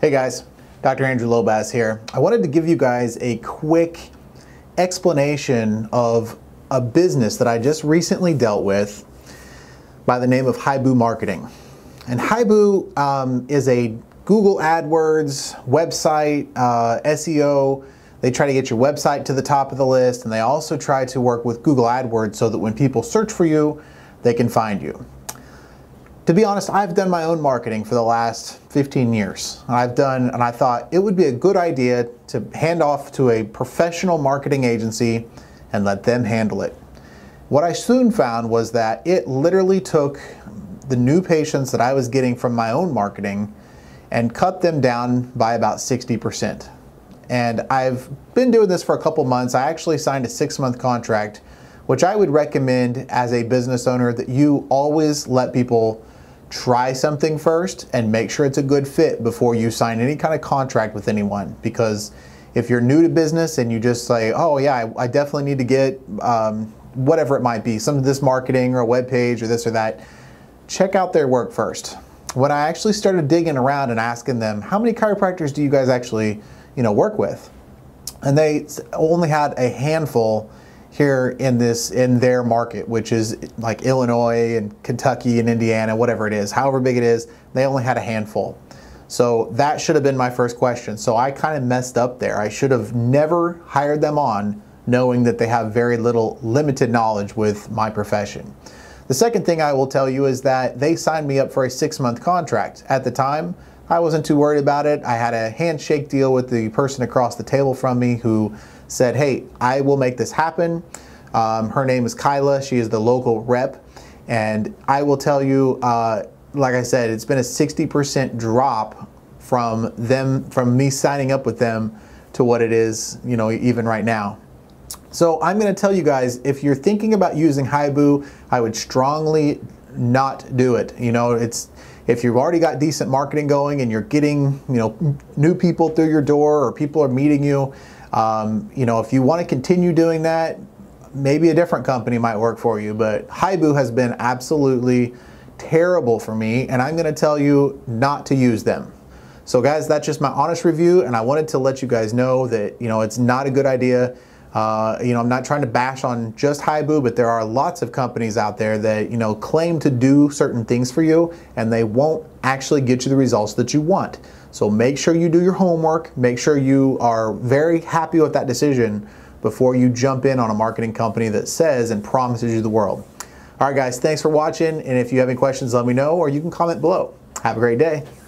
Hey guys, Dr. Andrew Lobaz here. I wanted to give you guys a quick explanation of a business that I just recently dealt with by the name of Haibu Marketing. And Haibu is a Google AdWords website, SEO. They try to get your website to the top of the list, and they also try to work with Google AdWords so that when people search for you, they can find you. To be honest, I've done my own marketing for the last 15 years. And I thought it would be a good idea to hand off to a professional marketing agency and let them handle it. What I soon found was that it literally took the new patients that I was getting from my own marketing and cut them down by about 60%. And I've been doing this for a couple months. I actually signed a 6-month contract, which I would recommend as a business owner that you always let people try something first and make sure it's a good fit before you sign any kind of contract with anyone. Because if you're new to business and you just say, oh yeah, I definitely need to get whatever it might be, some of this marketing or a web page or this or that, check out their work first. When I actually started digging around and asking them, how many chiropractors do you guys actually work with? And they only had a handful here in their market, which is like Illinois and Kentucky and Indiana, whatever it is, however big it is, they only had a handful. So that should have been my first question. So I kind of messed up there. I should have never hired them on knowing that they have very limited knowledge with my profession. The second thing I will tell you is that they signed me up for a 6-month contract. At the time, I wasn't too worried about it. I had a handshake deal with the person across the table from me who said, hey, I will make this happen. Her name is Kyla. She is the local rep. And I will tell you, like I said, it's been a 60% drop from me signing up with them to what it is, even right now. So I'm going to tell you guys, if you're thinking about using Haibu, I would strongly not do it. If you've already got decent marketing going and you're getting, new people through your door or people are meeting you, if you want to continue doing that, maybe a different company might work for you. But Haibu has been absolutely terrible for me, and I'm going to tell you not to use them. So guys, that's just my honest review, and I wanted to let you guys know that, it's not a good idea. I'm not trying to bash on just Haibu, but there are lots of companies out there that, claim to do certain things for you, and they won't actually get you the results that you want. So make sure you do your homework, make sure you are very happy with that decision before you jump in on a marketing company that says and promises you the world. All right guys, thanks for watching, and if you have any questions, let me know, or you can comment below. Have a great day.